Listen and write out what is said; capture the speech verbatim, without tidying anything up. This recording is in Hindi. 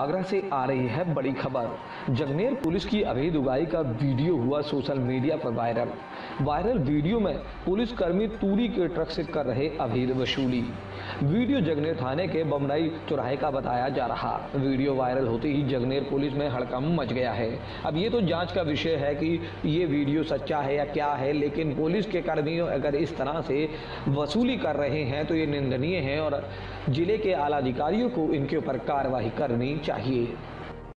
आगरा से आ रही है बड़ी खबर। जगनेर पुलिस की अवैध उगाई का वीडियो हुआ सोशल मीडिया पर वायरल। वायरल वीडियो में पुलिसकर्मी तूरी के ट्रक से कर रहे अवैध वसूली। वीडियो जगनेर थाने के बमराई चौराहे का बताया जा रहा। वीडियो वायरल होते ही जगनेर पुलिस में हड़कंप मच गया है। अब ये तो जांच का विषय है कि ये वीडियो सच्चा है या क्या है, लेकिन पुलिस के कर्मी अगर इस तरह से वसूली कर रहे हैं तो ये निंदनीय है और जिले के आला अधिकारियों को इनके ऊपर कार्रवाई करनी चाहिए।